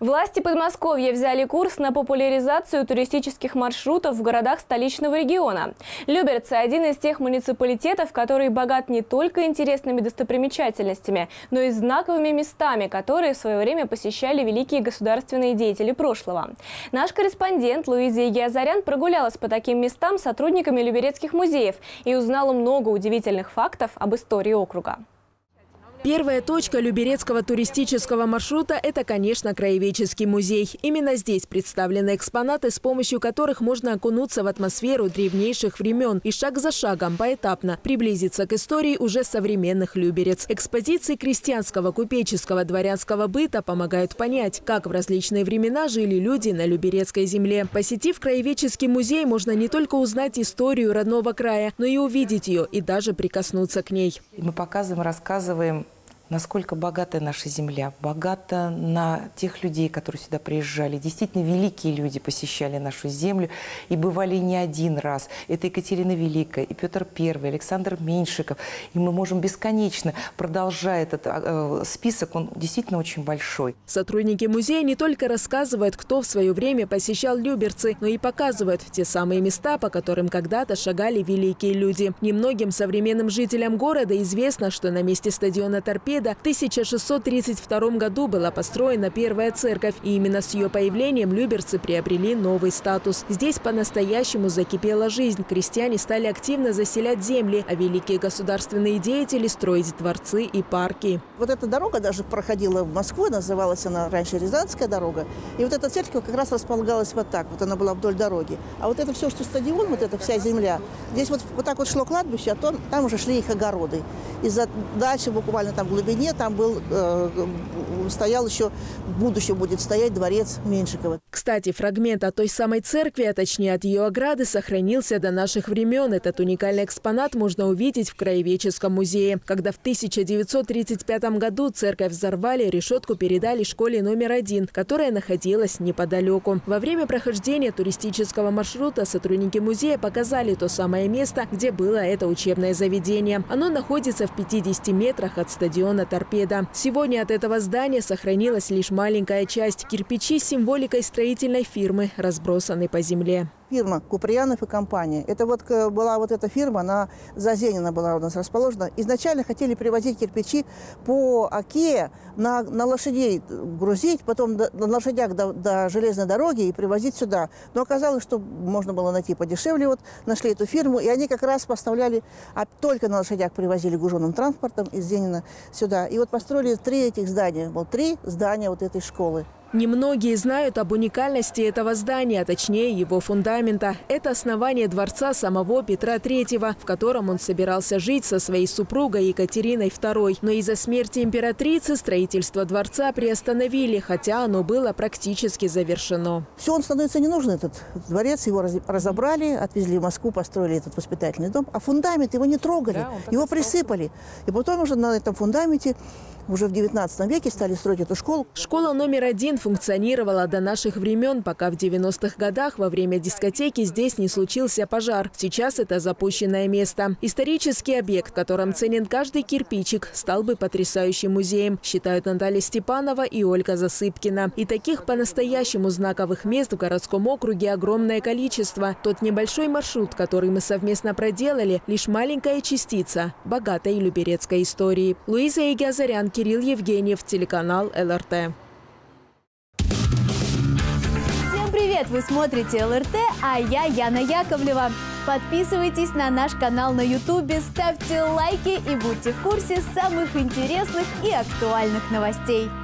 Власти Подмосковья взяли курс на популяризацию туристических маршрутов в городах столичного региона. Люберцы – один из тех муниципалитетов, который богат не только интересными достопримечательностями, но и знаковыми местами, которые в свое время посещали великие государственные деятели прошлого. Наш корреспондент Луиза Егиазарян прогулялась по таким местам с сотрудниками люберецких музеев и узнала много удивительных фактов об истории округа. Первая точка люберецкого туристического маршрута – это, конечно, краеведческий музей. Именно здесь представлены экспонаты, с помощью которых можно окунуться в атмосферу древнейших времен и шаг за шагом, поэтапно приблизиться к истории уже современных люберец. Экспозиции крестьянского, купеческого, дворянского быта помогают понять, как в различные времена жили люди на люберецкой земле. Посетив краеведческий музей, можно не только узнать историю родного края, но и увидеть ее и даже прикоснуться к ней. Мы показываем, рассказываем, насколько богата наша земля, богата на тех людей, которые сюда приезжали. Действительно, великие люди посещали нашу землю и бывали не один раз. Это Екатерина Великая, и Петр I, Александр Меньшиков. И мы можем бесконечно, продолжая этот список, он действительно очень большой. Сотрудники музея не только рассказывают, кто в свое время посещал Люберцы, но и показывают те самые места, по которым когда-то шагали великие люди. Немногим современным жителям города известно, что на месте стадиона «Торпедо» в 1632 году была построена первая церковь, и именно с ее появлением люберцы приобрели новый статус. Здесь по-настоящему закипела жизнь. Крестьяне стали активно заселять земли, а великие государственные деятели строить дворцы и парки. Вот эта дорога даже проходила в Москву, называлась она раньше Рязанская дорога. И вот эта церковь как раз располагалась вот так, вот она была вдоль дороги. А вот это все, что стадион, вот эта вся земля, здесь вот так вот шло кладбище, а там уже шли их огороды. И дальше буквально там в глубине там стоял еще, в будущем будет стоять дворец Меньшикова. Кстати, фрагмент от той самой церкви, а точнее от ее ограды, сохранился до наших времен. Этот уникальный экспонат можно увидеть в краеведческом музее. Когда в 1935 году церковь взорвали, решетку передали школе номер 1, которая находилась неподалеку. Во время прохождения туристического маршрута сотрудники музея показали то самое место, где было это учебное заведение. Оно находится в 50 метрах от стадиона «Торпедо». Сегодня от этого здания сохранилась лишь маленькая часть. Кирпичи с символикой строительной фирмы разбросаны по земле. Фирма Куприянов и компания. Это вот была вот эта фирма, она за Зенина была у нас расположена. Изначально хотели привозить кирпичи по Оке, на лошадей грузить, потом на лошадях до железной дороги и привозить сюда. Но оказалось, что можно было найти подешевле. Вот нашли эту фирму, и они как раз поставляли, а только на лошадях привозили груженным транспортом из Зенина сюда. И вот построили 3 этих здания. Вот 3 здания вот этой школы. Немногие знают об уникальности этого здания, а точнее его фундамента. Это основание дворца самого Петра III, в котором он собирался жить со своей супругой Екатериной II. Но из-за смерти императрицы строительство дворца приостановили, хотя оно было практически завершено. Все, он становится не нужен, этот дворец. Его разобрали, отвезли в Москву, построили этот воспитательный дом. А фундамент его не трогали, да, его присыпали. И потом уже на этом фундаменте уже в 19 веке стали строить эту школу. Школа номер 1 функционировала до наших времен, пока в 90-х годах во время дискотеки здесь не случился пожар. Сейчас это запущенное место. Исторический объект, в котором ценен каждый кирпичик, стал бы потрясающим музеем, считают Наталья Степанова и Ольга Засыпкина. И таких по-настоящему знаковых мест в городском округе огромное количество. Тот небольшой маршрут, который мы совместно проделали, лишь маленькая частица богатой люберецкой истории. Луиза Егиазарян, Кирилл Евгеньев, телеканал ЛРТ. Всем привет! Вы смотрите ЛРТ, а я Яна Яковлева. Подписывайтесь на наш канал на YouTube, ставьте лайки и будьте в курсе самых интересных и актуальных новостей.